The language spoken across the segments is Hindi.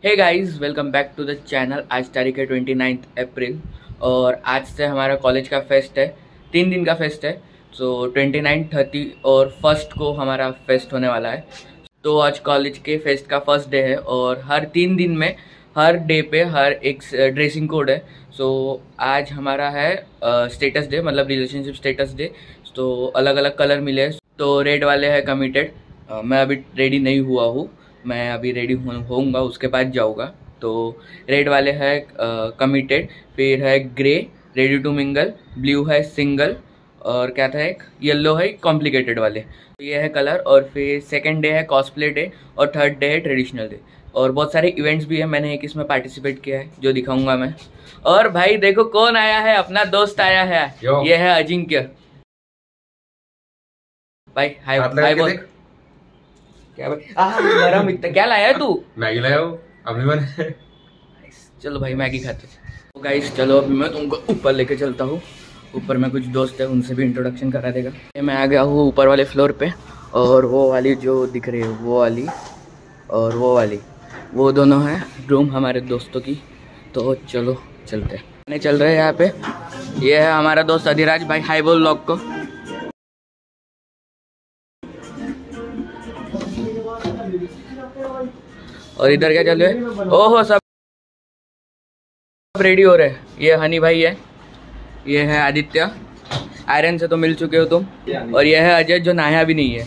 Hey guys, welcome back to the channel. आज तारीख है 29 अप्रैल और आज से हमारा कॉलेज का फेस्ट है। 3 दिन का फेस्ट है। सो 29, 30 और 1 को हमारा फेस्ट होने वाला है। तो आज कॉलेज के फेस्ट का फर्स्ट डे है और हर 3 दिन में हर डे पे हर एक ड्रेसिंग कोड है। सो आज हमारा है स्टेटस डे, मतलब रिलेशनशिप स्टेटस डे। तो अलग अलग कलर मिले। तो रेड वाले है कमिटेड। मैं अभी रेडी नहीं हुआ हूँ, मैं अभी रेडी होऊंगा उसके बाद जाऊँगा। तो रेड वाले है कमिटेड, फिर है grey ready to mingle, blue है सिंगल और क्या था एक येलो है कॉम्प्लिकेटेड वाले। तो ये है कलर। और फिर सेकंड डे है कॉस्प्ले डे और थर्ड डे है ट्रेडिशनल डे। और बहुत सारे इवेंट्स भी है, मैंने एक इसमें पार्टिसिपेट किया है जो दिखाऊंगा मैं। और भाई देखो कौन आया है, अपना दोस्त आया है। ये है अजिंक्य भाई। हाय बोल। क्या भाई गरम इतना क्या लाया तू? मैगी लाया हूँ अपनी बने। चलो भाई मैगी खाते। तो गाइस चलो अभी मैं तुमको ऊपर लेके चलता हूँ। ऊपर में कुछ दोस्त है, उनसे भी इंट्रोडक्शन करा देगा। मैं आ गया हूँ ऊपर वाले फ्लोर पे और वो वाली जो दिख रही है वो वाली और वो वाली, वो दोनों हैं रूम हमारे दोस्तों की। तो चलो चलते हैं। चल रहे हैं यहाँ पे। ये है हमारा दोस्त अधिराज भाई। हाय बोल लोग को। और इधर क्या चल रहा है? ओहो सब रेडी हो रहे हैं। ये हनी भाई है, ये है आदित्य, आयरन से तो मिल चुके हो तुम। और ये है अजय जो नहाया भी नहीं है।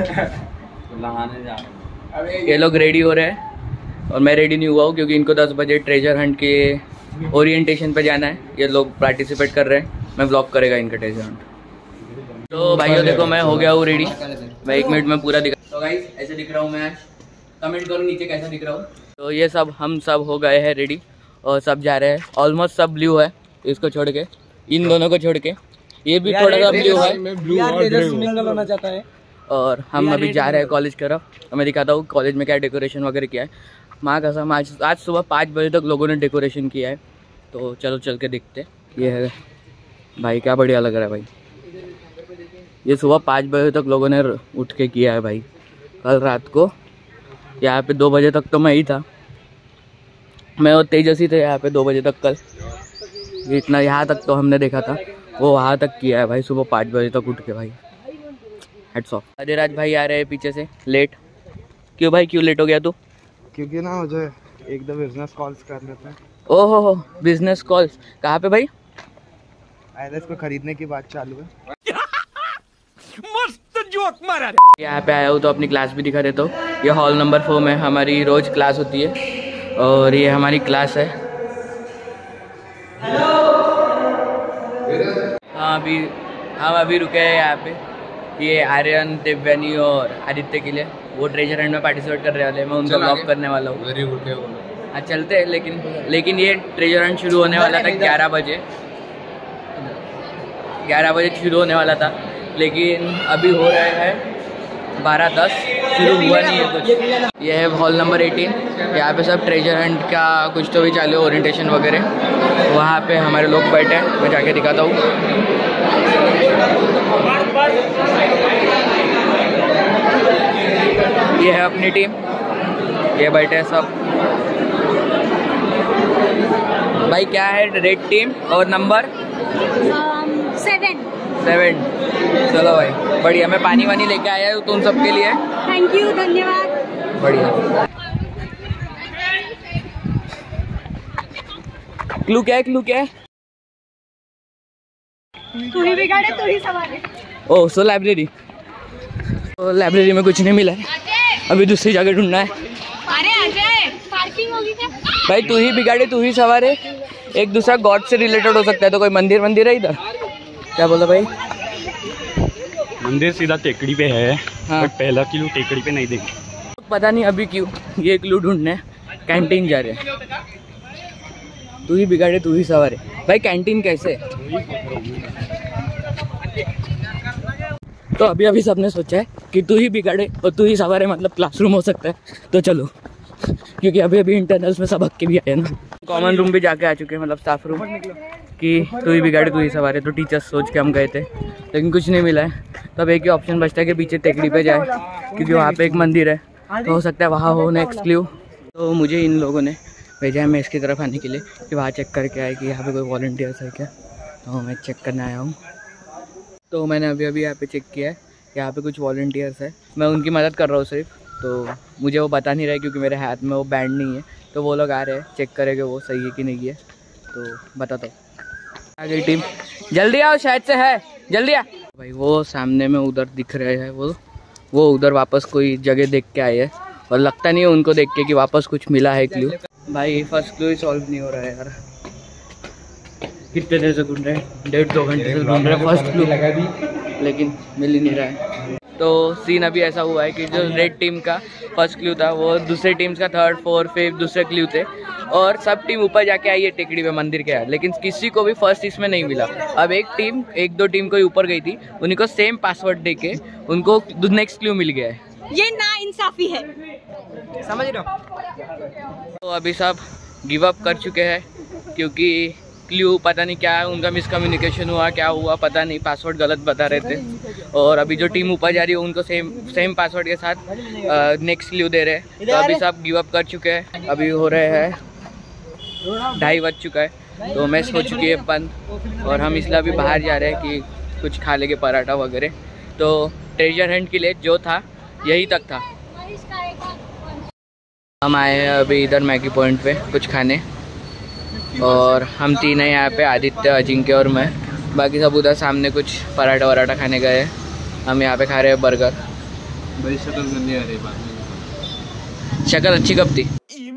ये लोग रेडी हो रहे हैं और मैं रेडी नहीं हुआ हूँ क्योंकि इनको 10 बजे ट्रेजर हंट के ओरिएंटेशन पे जाना है। ये लोग पार्टिसिपेट कर रहे हैं, मैं ब्लॉग करेगा इनका ट्रेजर हंट। तो भाइयों देखो मैं हो गया हूँ रेडी। मैं 1 मिनट में पूरा दिखा। तो गाइस ऐसे दिख रहा हूँ मैं आज। कमेंट करो नीचे कैसा दिख रहा हूँ। तो ये सब हम सब हो गए हैं रेडी और सब जा रहे हैं। ऑलमोस्ट सब ब्लू है, इसको छोड़ के, इन दोनों को छोड़ के। ये भी थोड़ा सा ब्लू है होना चाहता है। और हम अभी जा रहे हैं कॉलेज की तरफ। मैं दिखाता हूँ कॉलेज में क्या डेकोरेशन वगैरह किया है। माँ कसम आज सुबह 5 बजे तक लोगों ने डेकोरेशन किया है। तो चलो चल के देखते। ये है भाई, क्या बढ़िया लग रहा है भाई। ये सुबह 5 बजे तक लोगों ने उठ के किया है भाई। कल रात को यहाँ पे 2 बजे तक तो मैं ही था, मैं और तेजस्वी थे यहाँ पे 2 बजे तक कल। इतना यहाँ तक तो हमने देखा था, वो वहाँ तक किया है भाई सुबह 5 बजे तक उठ के भाई। Heads of. अधिराज भाई आ रहे हैं पीछे से लेट। क्यों भाई, क्यों लेट हो गया तू? क्योंकि ना मुझे एक दो बिजनेस कॉल्स करने थे। ओहो हो, बिजनेस कॉल्स कहाँ पे भाई? आईएलएस को खरीदने की बात चालू है। मस्त जोक मारा। यहाँ पे आया हूँ तो अपनी क्लास भी दिखा देता हूँ। ये हॉल नंबर 4 में हमारी रोज क्लास होती है और ये हमारी क्लास है। हाँ हम अभी रुके हैं यहाँ पे। ये आर्यन, देवयानी और आदित्य के लिए वो ट्रेजर हंट में पार्टिसिपेट कर रहे वाले। मैं उनको ब्लॉग करने वाला हूँ। हाँ चलते हैं, लेकिन ये ट्रेजर हंट शुरू होने वाला था 11 बजे। 11 बजे शुरू होने वाला था, लेकिन अभी हो रहे हैं 12:10, शुरू हुआ नहीं है कुछ। ये है हॉल नंबर 18। यहाँ पे सब ट्रेजर हंट का कुछ तो भी चालू है, ओरिएंटेशन वगैरह। वहाँ पे हमारे लोग बैठे हैं, मैं जाके दिखाता हूँ। ये है अपनी टीम, ये बैठे हैं सब। भाई क्या है रेड टीम और नंबर 7। चलो भाई बढ़िया। मैं पानी वानी लेके आया हूँ तुम सबके लिए। थैंक यू, धन्यवाद। बढ़िया। क्लू क्या है? क्लू क्या है? तू ही बिगाड़े तू ही संभाले। ओह सो लाइब्रेरी। तो लाइब्रेरी में कुछ नहीं मिला है, अभी दूसरी जगह ढूंढना है। अरे अजय, पार्किंग होगी क्या? भाई तू ही बिगाड़े तू ही सवारे। एक दूसरा गॉड से रिलेटेड हो सकता है। तो कोई मंदिर है इधर? क्या बोला भाई? मंदिर सीधा टेकड़ी पे है। हाँ। बट पहला क्लू टेकड़ी पे नहीं देंगे। पता नहीं अभी क्यों ये क्लू ढूंढने कैंटीन जा रहे हैं। तू ही बिगाड़े तू ही सवारे। भाई कैंटीन कैसे? तो अभी सबने सोचा है कि तू ही बिगाड़े और तू ही सवारे, मतलब क्लासरूम हो सकता है। तो चलो, क्योंकि अभी इंटरनल्स में सब हक के भी आए ना। कॉमन रूम भी जाके आ चुके हैं, मतलब स्टाफ रूम, कि तू ही बिगाड़े तू ही सवारे। तो टीचर्स सोच के हम गए थे, लेकिन कुछ नहीं मिला है। तो अब एक ही ऑप्शन बचता है कि पीछे टेकड़ी पे जाए, क्योंकि वहाँ पे एक मंदिर है, तो हो सकता है वहाँ हो नेक्स्ट क्लू। तो मुझे इन लोगों ने भेजा है मेस की तरफ आने के लिए कि वहाँ चेक करके आए कि यहाँ पे कोई वॉलंटियर्स है क्या। तो मैं चेक करने आया हूँ। तो मैंने अभी यहाँ पे चेक किया है, यहाँ पे कुछ वॉलंटियर्स है। मैं उनकी मदद कर रहा हूँ सिर्फ, तो मुझे वो बता नहीं रहा है क्योंकि मेरे हाथ में वो बैंड नहीं है। तो वो लोग आ रहे हैं, चेक करेंगे वो सही है कि नहीं है। तो बताता हूँ। आ गई टीम, जल्दी आओ, शायद से है, जल्दी आ भाई। वो सामने में उधर दिख रहे हैं, वो उधर वापस कोई जगह देख के आए हैं और लगता नहीं है उनको देख के कि वापस कुछ मिला है क्लू। भाई फर्स्ट क्लू ही सॉल्व नहीं हो रहा है यार। कितने देर से ढूंढ रहे हैं, 1.5-2 घंटे से ढूंढ रहे हैं फर्स्ट क्लू, लेकिन मिल ही नहीं रहा है। तो सीन अभी ऐसा हुआ है कि जो रेड टीम का फर्स्ट क्लू था वो दूसरे टीम्स का 3rd, 4th, 5th दूसरे क्लू थे और सब टीम ऊपर जाके आई है टेकड़ी पे मंदिर के यहाँ, लेकिन किसी को भी फर्स्ट इसमें नहीं मिला। अब एक दो टीम कोई ऊपर गई थी, उन्हीं को सेम पासवर्ड दे के उनको नेक्स्ट क्लू मिल गया है। ये ना इंसाफी है, समझ रहे हो। तो अभी सब गिव अप कर चुके हैं क्योंकि क्लू पता नहीं क्या है, उनका मिसकम्युनिकेशन हुआ, क्या हुआ पता नहीं, पासवर्ड गलत बता रहे थे। और अभी जो टीम ऊपर जा रही है उनको सेम पासवर्ड के साथ नेक्स्ट क्लू दे रहे हैं। तो अभी सब गिव अप कर चुके हैं। अभी हो रहे हैं 2:30 बज चुका है, तो मैच हो चुकी है बंद और हम इसलिए अभी बाहर जा रहे हैं कि कुछ खा लेंगे पराठा वगैरह। तो ट्रेजर हंट के लिए जो था यही तक था। हम आए हैं अभी इधर मैगी पॉइंट पे कुछ खाने और हम 3 हैं यहाँ पे, आदित्य, अजिंक्य और मैं। बाकी सब उधर सामने कुछ पराठा वराठा खाने गए हैं। हम यहाँ पे खा रहे हैं बर्गर। बड़ी शक्ल गंदी आ रही है। शक्ल अच्छी कब थी?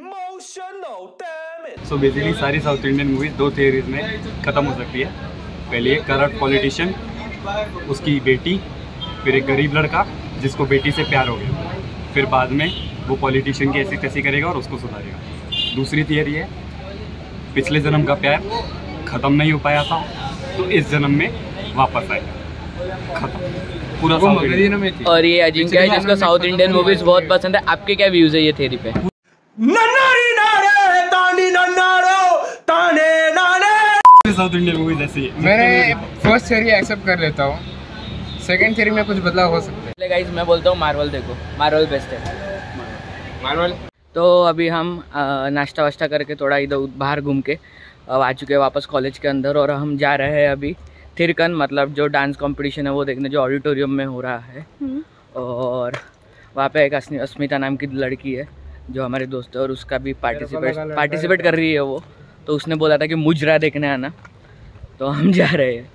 सो बेसिकली सारी साउथ इंडियन मूवीज 2 थियरीज में ख़त्म हो सकती है। पहले एक करप्ट पॉलिटिशियन, उसकी बेटी, फिर एक गरीब लड़का जिसको बेटी से प्यार हो गया, फिर बाद में वो पॉलिटिशियन की ऐसी तैसी करेगा और उसको सुधारेगा। दूसरी थियरी है पिछले जन्म का प्यार ख़त्म नहीं हो पाया था तो इस जन्म में वापस आएगा, खत्म पूरा साउथ इंडियन में थी। और ये अजिंक्य है जिसको साउथ इंडियन मूवीज बहुत पसंद है। आपके क्या व्यूज है ये थियरी पे? साउथ इंडियन मूवीज ऐसी है। मैं फर्स्ट थियरी एक्सेप्ट कर लेता हूँ, सेकंड थियरी में कुछ बदलाव हो सकता है। गाइस मैं बोलता हूँ मार्वल देखो, मार्वल बेस्ट है। मार्वल। तो अभी हम नाश्ता वाश्ता करके थोड़ा इधर बाहर घूम के आ चुके हैं वापस कॉलेज के अंदर और हम जा रहे हैं अभी थिरकन, मतलब जो डांस कंपटीशन है वो देखने, जो ऑडिटोरियम में हो रहा है। और वहाँ पे एक अस्मिता नाम की लड़की है जो हमारे दोस्त है और उसका भी पार्टिसिपेट कर रही है वो। तो उसने बोला था कि मुजरा देखने आना, तो हम जा रहे हैं।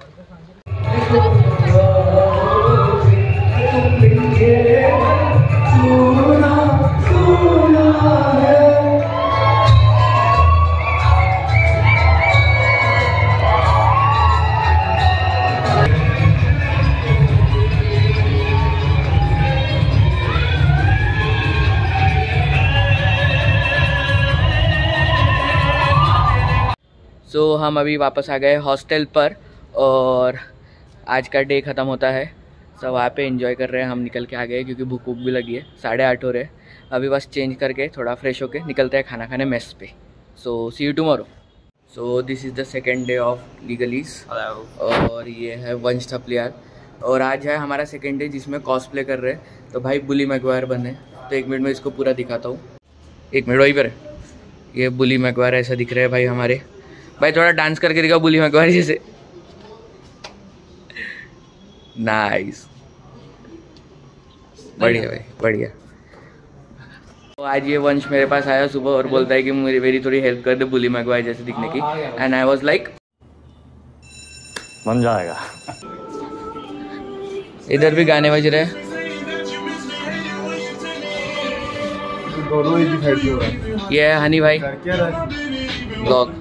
तो हम अभी वापस आ गए हॉस्टल पर और आज का डे ख़त्म होता है। सब वहाँ पे एंजॉय कर रहे हैं। हम निकल के आ गए क्योंकि भूख भी लगी है। 8:30 हो रहे। अभी बस चेंज करके थोड़ा फ्रेश होके निकलते हैं खाना खाने मेस पे। So see you tomorrow. So this is the second day of legalese और ये है वंश थपलियार और आज है हमारा सेकेंड डे जिसमें कॉस्प्ले कर रहे हैं। तो भाई बुली मैगवायर बने, तो 1 मिनट में इसको पूरा दिखाता हूँ। 1 मिनट वहीं पर है। ये बुली मैगवायर ऐसा दिख रहा है भाई हमारे। भाई थोड़ा डांस करके दिखाओ बुली मैगवायर जैसे। नाइस, बढ़िया भाई बढ़िया। तो आज ये वंश मेरे पास आया सुबह और बोलता है कि मेरी थोड़ी हेल्प कर दे बुली मैगवायर जैसे दिखने की। एंड आई वाज लाइक बन जाएगा। इधर भी गाने बज रहे हैं। ये है हनी भाई ब्लॉग।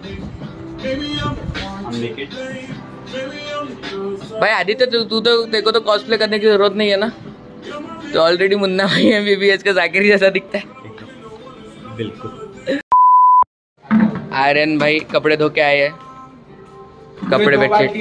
भाई आदित्य तू तो देखो तो कॉस्प्ले करने की जरूरत नहीं है ना, तो ऑलरेडी मुन्ना भाई है बीबीएस का जाकिर जैसा दिखता है। बिल्कुल। आर्यन भाई कपड़े धो के आए हैं, कपड़े बेडशीट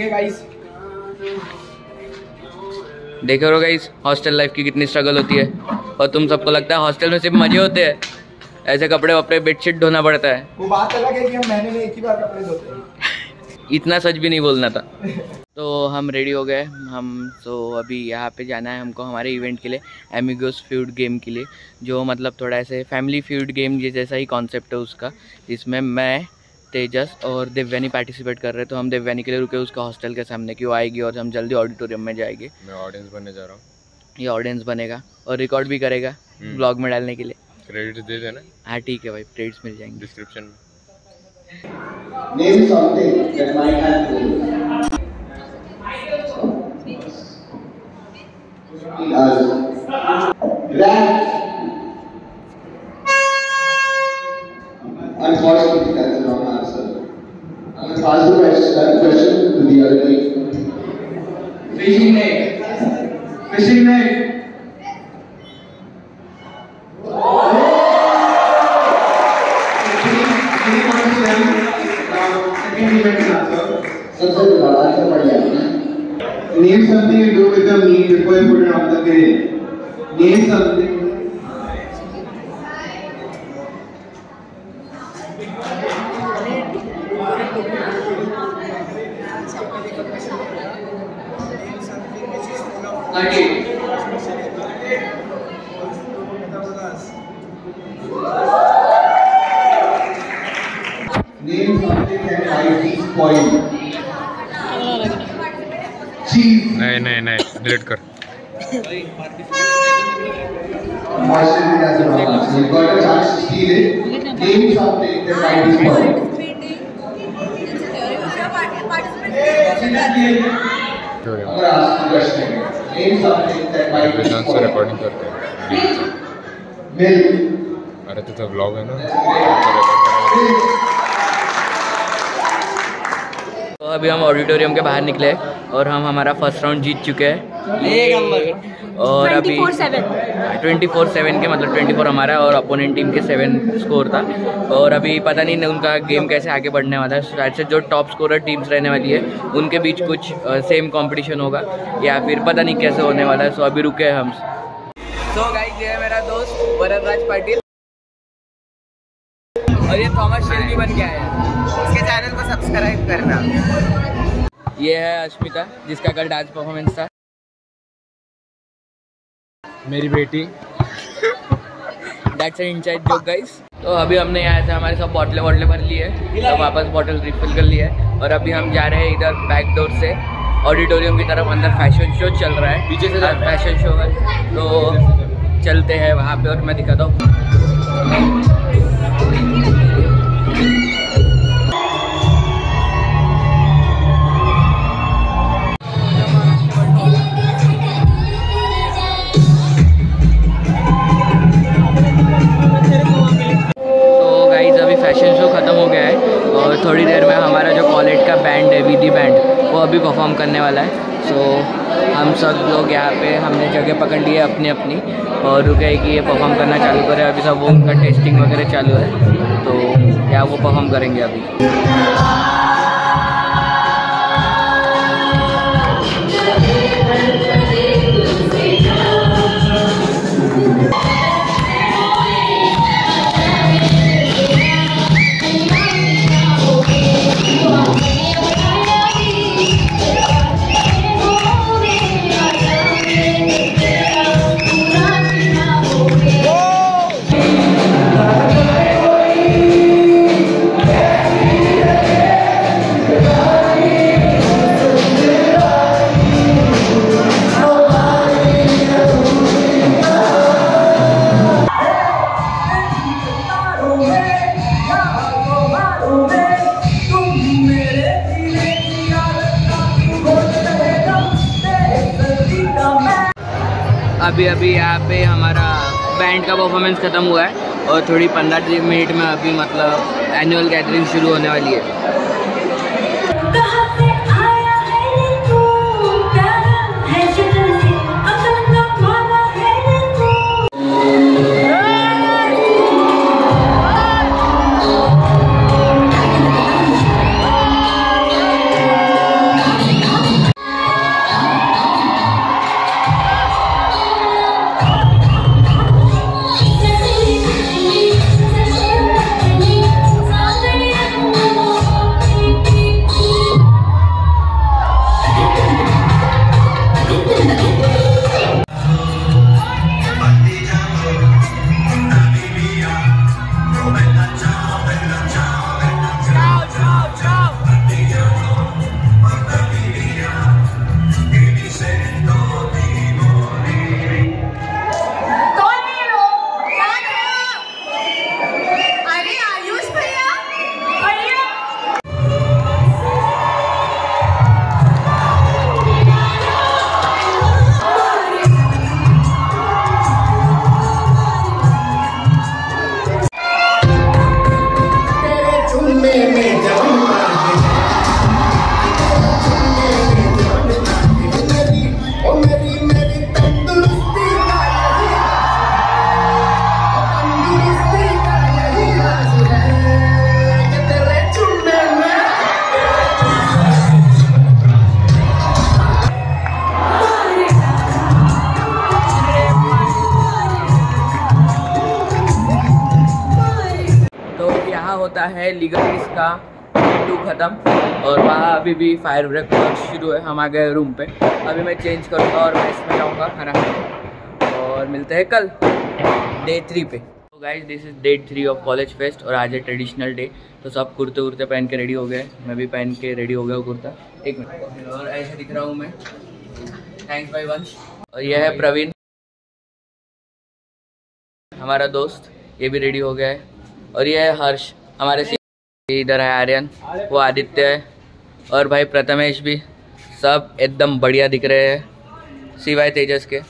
देखो रो गाइस। हॉस्टल लाइफ की कितनी स्ट्रगल होती है और तुम सबको लगता है हॉस्टल में सिर्फ मजे होते हैं। ऐसे कपड़े वपड़े बेडशीट धोना पड़ता है। वो बात अलग है कि हम महीने में एक ही बार कपड़े धोते हैं। इतना सच भी नहीं बोलना था। तो हम रेडी हो गए हम। तो अभी यहाँ पे जाना है हमको हमारे इवेंट के लिए, एमिगोस फ्यूड गेम के लिए, जो मतलब थोड़ा ऐसे फैमिली फ्यूड गेम जैसा ही कॉन्सेप्ट है उसका, जिसमें मैं, तेजस और देवयानी पार्टिसिपेट कर रहे हैं। तो हम देवयानी के लिए रुके उसका हॉस्टल के सामने कि वो आएगी और हम जल्दी ऑडिटोरियम में जाएंगे। मैं ऑडियंस बनने जा रहा हूँ। ये ऑडियंस बनेगा और रिकॉर्ड भी करेगा ब्लॉग में डालने के लिए। क्रेडिट दे देना। हाँ ठीक है भाई, क्रेडिट्स मिल जाएंगे डिस्क्रिप्शन में। Name something that might have been as rat. Unfortunately, that's the wrong answer. I'm going to pass the question to the other team. Fishing net. Fishing net. Name something you do with the meat before you put it on the grill. Name something. Name something that might be spoiled. Cheese. नहीं डिलीट कर। Unfortunately, that's the wrong answer. You got a chance to steal it. Name something that might be spoiled. I'm going to ask the question again. Name something that might be विजान से spoiled. रिकॉर्डिंग करते हैं। Milk. अरे तो व्लॉग है ना। तो अभी हम ऑडिटोरियम के बाहर निकले और हम हमारा फर्स्ट राउंड जीत चुके हैं। और अभी 24/7 के मतलब 24 हमारा और अपोनेंट टीम के 7 स्कोर था। और अभी पता नहीं उनका गेम कैसे आगे बढ़ने वाला है। शायद से जो टॉप स्कोरर टीम्स रहने वाली है उनके बीच कुछ सेम कंपटीशन होगा या फिर पता नहीं कैसे होने वाला है। सो अभी रुके हैं हम। सो गाइस, ये है मेरा दोस्त वरदराज पाटिल और ये थॉमस शेल्बी बन के आया है। इसके चैनल को सब्सक्राइब करना। ये है अश्मिता जिसका कल डांस परफॉर्मेंस था। मेरी बेटी। That's an inside joke guys. तो अभी हमने यहाँ से हमारे सब बॉटलें भर ली है, तो वापस बॉटल रिफिल कर लिया है। और अभी हम जा रहे हैं इधर बैक डोर से ऑडिटोरियम की तरफ। अंदर फैशन शो चल रहा है, पीछे से फैशन शो है, तो चलते हैं वहाँ पे और मैं दिखाता हूँ। फैशन शो ख़त्म हो गया है और थोड़ी देर में हमारा जो कॉलेज का बैंड है विधि बैंड, वो अभी परफॉर्म करने वाला है। सो हम सब लोग यहाँ पे हमने जगह पकड़ ली है अपनी अपनी और रुके कि ये परफॉर्म करना चालू करें। अभी सब वो उनका टेस्टिंग वगैरह चालू है, तो यहाँ वो परफॉर्म करेंगे अभी। अभी यहाँ पे हमारा बैंड का परफॉर्मेंस ख़त्म हुआ है और थोड़ी 15 मिनट में अभी मतलब एनुअल गैदरिंग शुरू होने वाली है। होता है लीगलिस का 2 ख़त्म और वहाँ अभी भी फायर ब्रेक शुरू है। हम आ गए रूम पे, अभी मैं चेंज करूँगा और मैं इसमें जाऊँगा खाना खाने और मिलते हैं कल डे 3 पे। तो guys this is day 3 of college fest और आज है ट्रेडिशनल डे। तो सब कुर्ते उर्ते पहन के रेडी हो गए, मैं भी पहन के रेडी हो गया हूँ कुर्ता। 1 मिनट, और ऐसे दिख रहा हूँ मैं। थैंक्स भाई वंश। और यह है प्रवीण हमारा दोस्त, ये भी रेडी हो गया है। और ये है हर्ष हमारे, इधर है आर्यन, वो आदित्य है और भाई प्रथमेश भी। सब एकदम बढ़िया दिख रहे हैं सिवाय तेजस के।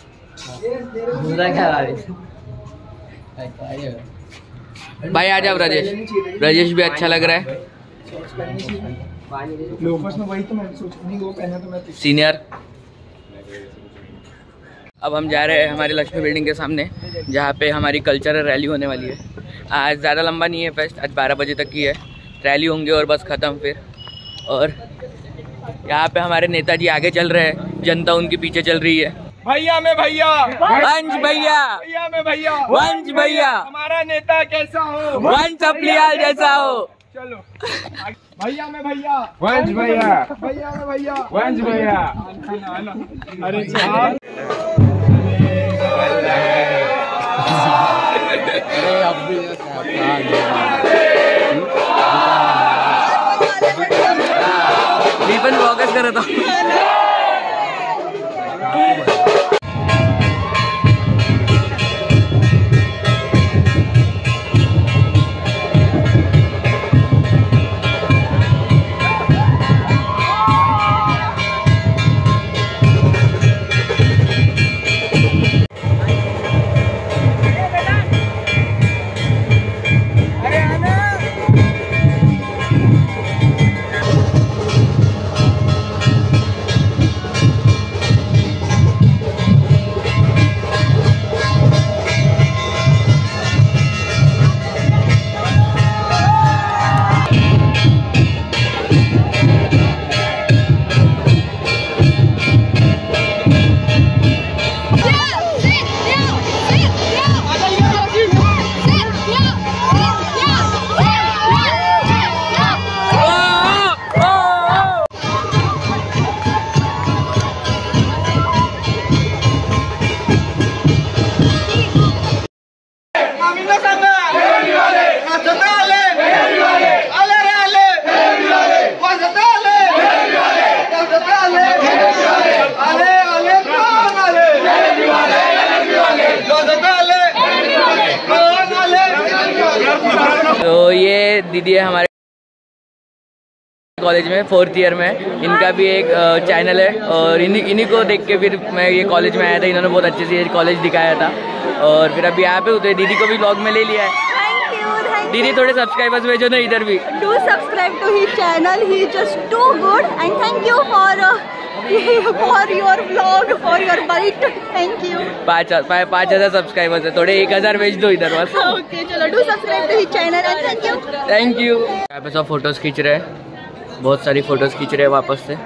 भाई आ जाओ राजेश, राजेश भी अच्छा लग रहा है सीनियर। अब हम जा रहे हैं हमारी लक्ष्मी बिल्डिंग के सामने जहाँ पे हमारी कल्चरल रैली होने वाली है। आज ज़्यादा लंबा नहीं है फेस्ट, आज 12 बजे तक की है, रैली होंगे और बस ख़त्म फिर। और यहाँ पे हमारे नेताजी आगे चल रहे हैं, जनता उनके पीछे चल रही है। भैया में भैया, वंश भैया, भैया में भैया, वंश भैया, हमारा नेता कैसा हो, वंश अपलियाल जैसा हो। चलो भैया में भैया, वंश भैया, भैया में भैया, वंश भैया। अरे दीपन फोकस कर रहा था। तो ये दीदी है हमारे कॉलेज में 4th ईयर में, इनका भी एक चैनल है और इन्हीं को देख के फिर मैं ये कॉलेज में आया था। इन्होंने बहुत अच्छे से ये कॉलेज दिखाया था और फिर अभी यहाँ पे उतरे, दीदी को भी व्लॉग में ले लिया है। दीदी थोड़े सब्सक्राइबर्स भेजो ना इधर भी। Do subscribe to his channel. He is just too good and thank you for your vlog, for your bite. Thank you. 5,000 subscribers है, थोड़े 1,000 भेज दो इधर बस। Okay, चलो do subscribe to his channel and thank you. Thank you. यहाँ पे सब फोटोज खींच रहे हैं, बहुत सारी फोटोज खींच रहे हैं वापस से।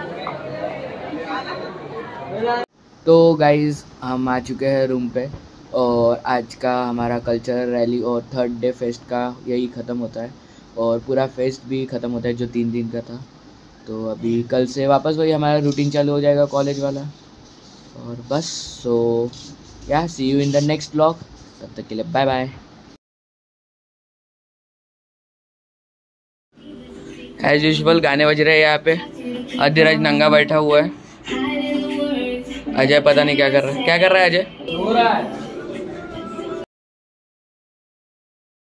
तो गाइज हम आ चुके हैं रूम पे और आज का हमारा कल्चरल रैली और 3rd डे फेस्ट का यही ख़त्म होता है और पूरा फेस्ट भी ख़त्म होता है जो 3 दिन का था। तो अभी कल से वापस वही हमारा रूटीन चालू हो जाएगा कॉलेज वाला और बस। सो या see you in the next vlog, तब तक के लिए बाय बाय। एज यूजुअल गाने बज रहे हैं यहाँ पे, अधिराज नंगा बैठा हुआ है, अजय पता नहीं क्या कर रहा है। क्या कर रहा है अजय?